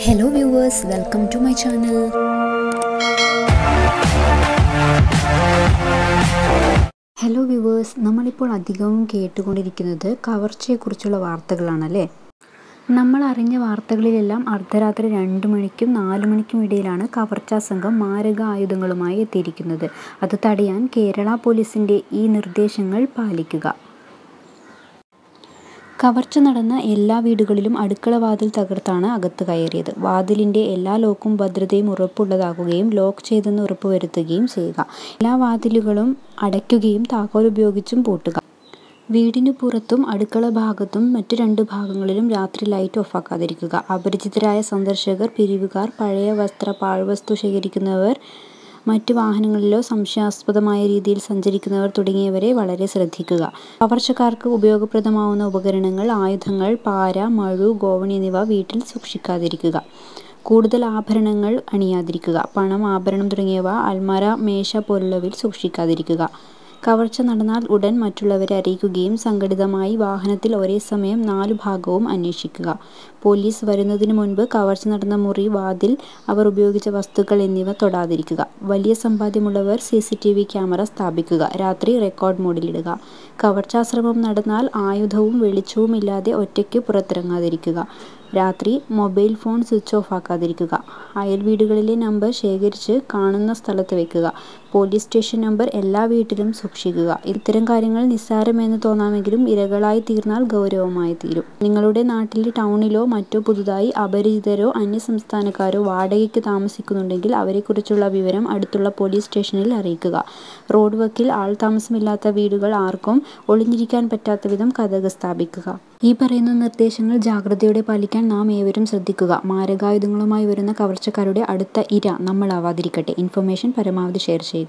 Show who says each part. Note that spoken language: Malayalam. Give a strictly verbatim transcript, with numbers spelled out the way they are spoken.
Speaker 1: Hello viewers, welcome to my channel. Hello viewers, നമ്മളിപ്പോൾ അധികവും കേട്ടുകൊണ്ടിരിക്കുന്നത് കവർച്ചയെക്കുറിച്ചുള്ള വാർത്തകളാണല്ലേ. നമ്മൾ അറിഞ്ഞ വാർത്തകളിലെല്ലാം അർദ്ധരാത്രി രണ്ട് മണിക്കും നാല് മണിക്കും ഇടയിലാണ് കവർച്ചാ സംഘം മാരക ആയുധങ്ങളുമായി എത്തിയിരിക്കുന്നത്. അത് തടയാൻ കേരള പോലീസിന്റെ ഈ നിർദ്ദേശങ്ങൾ പാലിക്കുക. കവർച്ച നടന്ന എല്ലാ വീടുകളിലും അടുക്കള വാതിൽ തകർത്താണ് അകത്ത് കയറിയത്. വാതിലിന്റെ എല്ലാ ലോക്കും ഭദ്രതയും ഉറപ്പുള്ളതാക്കുകയും ലോക്ക് ചെയ്തെന്ന് ഉറപ്പുവരുത്തുകയും ചെയ്യുക. എല്ലാ വാതിലുകളും അടയ്ക്കുകയും താക്കോൽ ഉപയോഗിച്ചും പൂട്ടുക. വീടിനു പുറത്തും അടുക്കള ഭാഗത്തും മറ്റു രണ്ട് ഭാഗങ്ങളിലും രാത്രി ലൈറ്റ് ഓഫാക്കാതിരിക്കുക. അപരിചിതരായ സന്ദർശകർ, പിരിവുകാർ, പഴയ വസ്ത്ര പാഴ്വസ്തു ശേഖരിക്കുന്നവർ, മറ്റു വാഹനങ്ങളിലോ സംശയാസ്പദമായ രീതിയിൽ സഞ്ചരിക്കുന്നവർ തുടങ്ങിയവരെ വളരെ ശ്രദ്ധിക്കുക. കവർച്ചക്കാർക്ക് ഉപയോഗപ്രദമാവുന്ന ഉപകരണങ്ങൾ, ആയുധങ്ങൾ, പാര, മഴു, ഗോവണി എന്നിവ വീട്ടിൽ സൂക്ഷിക്കാതിരിക്കുക. കൂടുതൽ ആഭരണങ്ങൾ അണിയാതിരിക്കുക. പണം, ആഭരണം തുടങ്ങിയവ അൽമാര, മേശ പോലുള്ളവയിൽ സൂക്ഷിക്കാതിരിക്കുക. കവർച്ച നടന്നാൽ ഉടൻ മറ്റുള്ളവരെ അറിയിക്കുകയും സംഘടിതമായി വാഹനത്തിൽ ഒരേ സമയം നാലു ഭാഗവും അന്വേഷിക്കുക. പോലീസ് വരുന്നതിനു മുൻപ് കവർച്ച നടന്ന മുറി, വാതിൽ, അവർ ഉപയോഗിച്ച വസ്തുക്കൾ എന്നിവ തൊടാതിരിക്കുക. വലിയ സമ്പാദ്യമുള്ളവർ C C T V camera സ്ഥാപിക്കുക. രാത്രി റെക്കോർഡ് മോഡിലിടുക. കവർച്ചാശ്രമം നടന്നാൽ ആയുധവും വെളിച്ചവും ഇല്ലാതെ ഒറ്റയ്ക്ക് പുറത്തിറങ്ങാതിരിക്കുക. രാത്രി മൊബൈൽ ഫോൺ സ്വിച്ച് ഓഫ് ആക്കാതിരിക്കുക. അയൽ വീടുകളിലെ നമ്പർ ശേഖരിച്ച് കാണുന്ന സ്ഥലത്ത് വെക്കുക. പോലീസ് സ്റ്റേഷൻ നമ്പർ എല്ലാ വീട്ടിലും സൂക്ഷിക്കുക. ഇത്തരം കാര്യങ്ങൾ നിസ്സാരമെന്ന് തോന്നാമെങ്കിലും ഇരകളായി തീർന്നാൽ ഗൗരവമായി തീരും. നിങ്ങളുടെ നാട്ടിലെ ടൗണിലോ മറ്റോ പുതുതായി അപരിചിതരോ അന്യസംസ്ഥാനക്കാരോ വാടകയ്ക്ക് താമസിക്കുന്നുണ്ടെങ്കിൽ അവരെക്കുറിച്ചുള്ള വിവരം അടുത്തുള്ള പോലീസ് സ്റ്റേഷനിൽ അറിയിക്കുക. റോഡ് വക്കിൽ ആൾതാമസമില്ലാത്ത വീടുകൾ ആർക്കും ഒളിഞ്ഞിരിക്കാൻ പറ്റാത്ത വിധം കതക് സ്ഥാപിക്കുക. ഈ പറയുന്ന നിർദ്ദേശങ്ങൾ ജാഗ്രതയോടെ പാലിക്കാൻ നാം ഏവരും ശ്രദ്ധിക്കുക. മാരകായുധങ്ങളുമായി വരുന്ന കവർച്ചക്കാരുടെ അടുത്ത ഇര നമ്മളാവാതിരിക്കട്ടെ. ഇൻഫർമേഷൻ പരമാവധി ഷെയർ ചെയ്യുക.